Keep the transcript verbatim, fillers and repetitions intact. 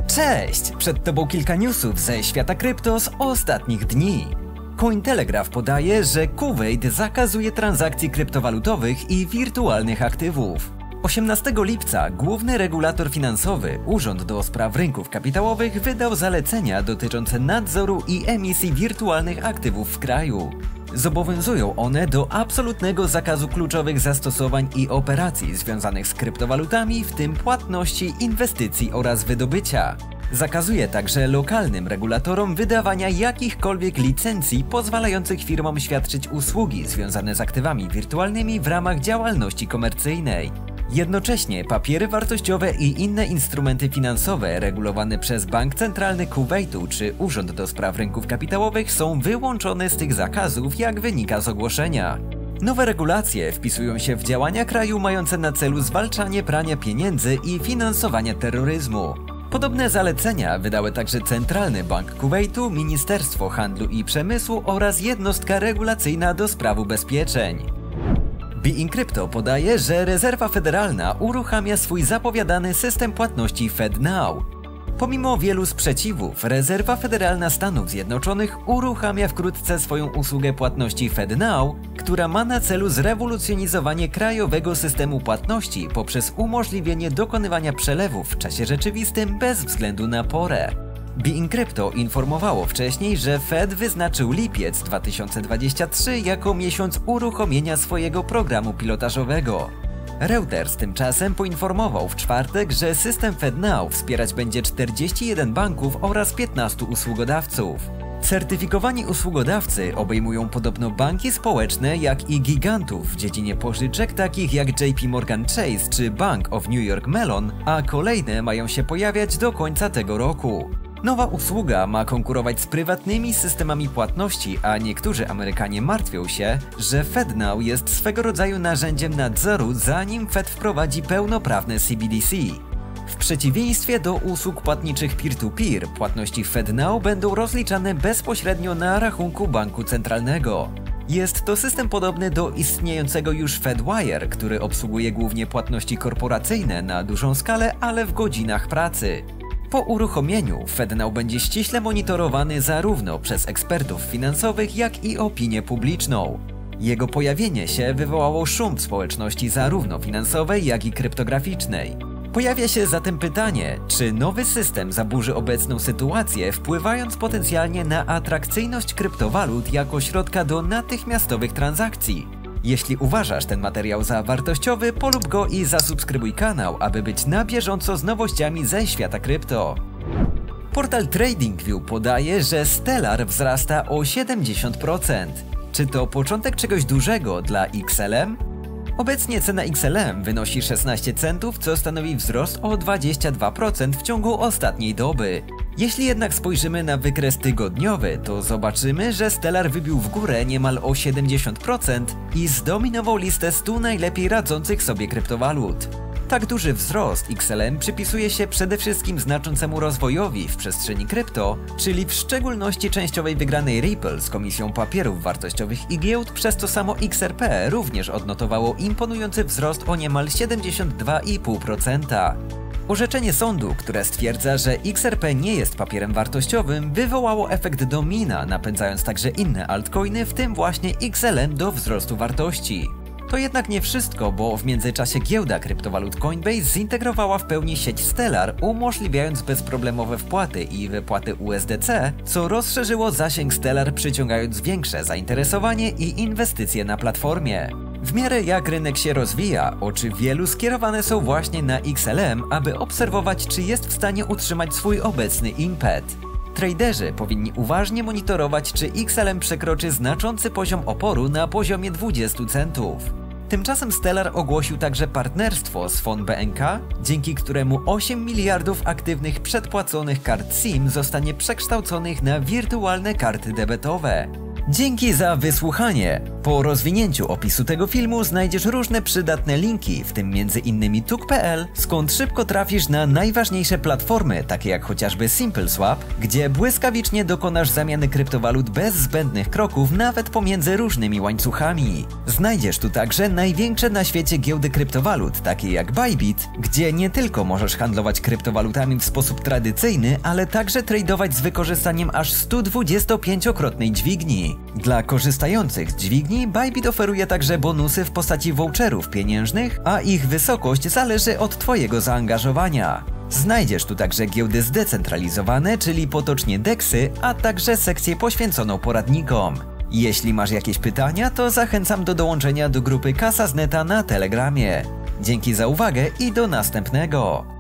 Cześć! Przed Tobą kilka newsów ze świata krypto z ostatnich dni. Cointelegraph podaje, że Kuwait zakazuje transakcji kryptowalutowych i wirtualnych aktywów. osiemnastego lipca główny regulator finansowy, Urząd do Spraw Rynków Kapitałowych, wydał zalecenia dotyczące nadzoru i emisji wirtualnych aktywów w kraju. Zobowiązują one do absolutnego zakazu kluczowych zastosowań i operacji związanych z kryptowalutami, w tym płatności, inwestycji oraz wydobycia. Zakazuje także lokalnym regulatorom wydawania jakichkolwiek licencji pozwalających firmom świadczyć usługi związane z aktywami wirtualnymi w ramach działalności komercyjnej. Jednocześnie papiery wartościowe i inne instrumenty finansowe regulowane przez Bank Centralny Kuwejtu czy Urząd do Spraw Rynków Kapitałowych są wyłączone z tych zakazów, jak wynika z ogłoszenia. Nowe regulacje wpisują się w działania kraju mające na celu zwalczanie prania pieniędzy i finansowania terroryzmu. Podobne zalecenia wydały także Centralny Bank Kuwejtu, Ministerstwo Handlu i Przemysłu oraz jednostka regulacyjna do spraw ubezpieczeń. Bein Crypto podaje, że Rezerwa Federalna uruchamia swój zapowiadany system płatności FedNow. Pomimo wielu sprzeciwów, Rezerwa Federalna Stanów Zjednoczonych uruchamia wkrótce swoją usługę płatności FedNow, która ma na celu zrewolucjonizowanie krajowego systemu płatności poprzez umożliwienie dokonywania przelewów w czasie rzeczywistym bez względu na porę. Bein Crypto informowało wcześniej, że Fed wyznaczył lipiec dwa tysiące dwudziesty trzeci jako miesiąc uruchomienia swojego programu pilotażowego. Reuters tymczasem poinformował w czwartek, że system FedNow wspierać będzie czterdzieści jeden banków oraz piętnastu usługodawców. Certyfikowani usługodawcy obejmują podobno banki społeczne, jak i gigantów w dziedzinie pożyczek takich jak J P Morgan Chase czy Bank of New York Mellon, a kolejne mają się pojawiać do końca tego roku. Nowa usługa ma konkurować z prywatnymi systemami płatności, a niektórzy Amerykanie martwią się, że FedNow jest swego rodzaju narzędziem nadzoru, zanim Fed wprowadzi pełnoprawne C B D C. W przeciwieństwie do usług płatniczych peer-to-peer, płatności FedNow będą rozliczane bezpośrednio na rachunku banku centralnego. Jest to system podobny do istniejącego już Fedwire, który obsługuje głównie płatności korporacyjne na dużą skalę, ale w godzinach pracy. Po uruchomieniu FedNow będzie ściśle monitorowany zarówno przez ekspertów finansowych, jak i opinię publiczną. Jego pojawienie się wywołało szum w społeczności zarówno finansowej, jak i kryptograficznej. Pojawia się zatem pytanie, czy nowy system zaburzy obecną sytuację, wpływając potencjalnie na atrakcyjność kryptowalut jako środka do natychmiastowych transakcji? Jeśli uważasz ten materiał za wartościowy, polub go i zasubskrybuj kanał, aby być na bieżąco z nowościami ze świata krypto. Portal TradingView podaje, że Stellar wzrasta o siedemdziesiąt procent. Czy to początek czegoś dużego dla X L M? Obecnie cena X L M wynosi szesnaście centów, co stanowi wzrost o dwadzieścia dwa procent w ciągu ostatniej doby. Jeśli jednak spojrzymy na wykres tygodniowy, to zobaczymy, że Stellar wybił w górę niemal o siedemdziesiąt procent i zdominował listę stu najlepiej radzących sobie kryptowalut. Tak duży wzrost X L M przypisuje się przede wszystkim znaczącemu rozwojowi w przestrzeni krypto, czyli w szczególności częściowej wygranej Ripple z Komisją Papierów Wartościowych i Giełd, przez co samo X R P również odnotowało imponujący wzrost o niemal siedemdziesiąt dwa i pół procent. Orzeczenie sądu, które stwierdza, że X R P nie jest papierem wartościowym, wywołało efekt domina, napędzając także inne altcoiny, w tym właśnie X L M, do wzrostu wartości. To jednak nie wszystko, bo w międzyczasie giełda kryptowalut Coinbase zintegrowała w pełni sieć Stellar, umożliwiając bezproblemowe wpłaty i wypłaty U S D C, co rozszerzyło zasięg Stellar, przyciągając większe zainteresowanie i inwestycje na platformie. W miarę jak rynek się rozwija, oczy wielu skierowane są właśnie na X L M, aby obserwować, czy jest w stanie utrzymać swój obecny impet. Traderzy powinni uważnie monitorować, czy X L M przekroczy znaczący poziom oporu na poziomie dwudziestu centów. Tymczasem Stellar ogłosił także partnerstwo z Fon B N K, dzięki któremu osiem miliardów aktywnych przedpłaconych kart SIM zostanie przekształconych na wirtualne karty debetowe. Dzięki za wysłuchanie! Po rozwinięciu opisu tego filmu znajdziesz różne przydatne linki, w tym między innymi tuk kropka pe el, skąd szybko trafisz na najważniejsze platformy, takie jak chociażby SimpleSwap, gdzie błyskawicznie dokonasz zamiany kryptowalut bez zbędnych kroków nawet pomiędzy różnymi łańcuchami. Znajdziesz tu także największe na świecie giełdy kryptowalut, takie jak Bybit, gdzie nie tylko możesz handlować kryptowalutami w sposób tradycyjny, ale także tradować z wykorzystaniem aż sto dwudziestopięciokrotnej dźwigni. Dla korzystających z dźwigni Bybit oferuje także bonusy w postaci voucherów pieniężnych, a ich wysokość zależy od Twojego zaangażowania. Znajdziesz tu także giełdy zdecentralizowane, czyli potocznie deksy, a także sekcję poświęconą poradnikom. Jeśli masz jakieś pytania, to zachęcam do dołączenia do grupy Kasa z Neta na Telegramie. Dzięki za uwagę i do następnego!